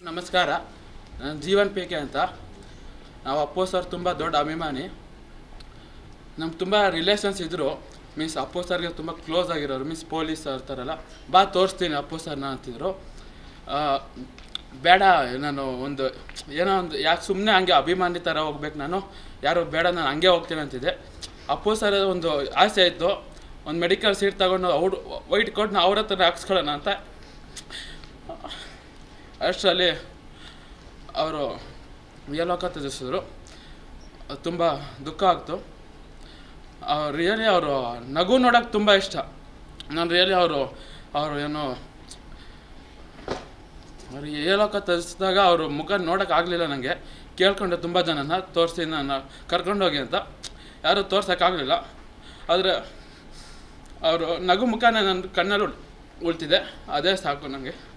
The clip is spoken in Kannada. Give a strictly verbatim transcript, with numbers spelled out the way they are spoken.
ನಮಸ್ಕಾರ, ನಾನು ಜೀವನ್ ಪಿ ಕೆ ಅಂತ. ನಾವು ಅಪ್ಪು ಸರ್ ತುಂಬ ದೊಡ್ಡ ಅಭಿಮಾನಿ. ನಮ್ಗೆ ತುಂಬ ರಿಲೇಷನ್ಸ್ ಇದ್ದರು. ಮೀನ್ಸ್ ಅಪ್ಪು ಸರ್ಗೆ ತುಂಬ ಕ್ಲೋಸ್ ಆಗಿರೋರು, ಮೀನ್ಸ್ ಪೊಲೀಸ್ ಇರ್ತಾರಲ್ಲ, ಬಾ ತೋರಿಸ್ತೀನಿ ಅಪ್ಪು ಸರ್ನ ಅಂತಿದ್ರು. ಬೇಡ, ನಾನು ಒಂದು ಏನೋ ಒಂದು ಯಾಕೆ ಸುಮ್ಮನೆ ಹಂಗೆ ಅಭಿಮಾನಿ ಥರ ಹೋಗ್ಬೇಕು, ನಾನು ಯಾರು ಬೇಡ, ನಾನು ಹಂಗೆ ಹೋಗ್ತೀನಿ ಅಂತಿದ್ದೆ. ಅಪ್ಪು ಸರ್ ಒಂದು ಆಸೆ ಆಯಿತು, ಒಂದು ಮೆಡಿಕಲ್ ಸೀಟ್ ತಗೊಂಡು ಅವ್ರು ವೈಟ್ ಕೊಟ್ಟು ಅವ್ರ ಹತ್ರ ಹಾಕ್ಸ್ಕೊಳ್ಳೋಣ ಅಂತ. ಅಷ್ಟರಲ್ಲಿ ಅವರು ಯಲೋಕ ತ್ಯಜಿಸಿದ್ರು. ತುಂಬ ದುಃಖ ಆಗ್ತು. ರಿಯಲಿ ಅವರು ನಗು ನೋಡೋಕ್ಕೆ ತುಂಬ ಇಷ್ಟ. ನಾನು ರಿಯಲಿ ಅವರು ಅವರು ಏನು ಅವ್ರು ಯಲೋಕ ತ್ಯಜಿಸಿದಾಗ ಅವರು ಮುಖ ನೋಡೋಕ್ಕಾಗಲಿಲ್ಲ. ನನಗೆ ಕೇಳ್ಕೊಂಡೆ ತುಂಬ ಜನನ ತೋರಿಸಿ ನಾನು ಕರ್ಕೊಂಡೋಗಿ ಅಂತ, ಯಾರೂ ತೋರ್ಸೋಕ್ಕಾಗಲಿಲ್ಲ. ಆದರೆ ಅವರು ನಗು ಮುಖನೇ ನನ್ನ ಕಣ್ಣಲ್ಲಿ ಉಳ್ತಿದೆ, ಅದೇ ಸಾಕು ನನಗೆ.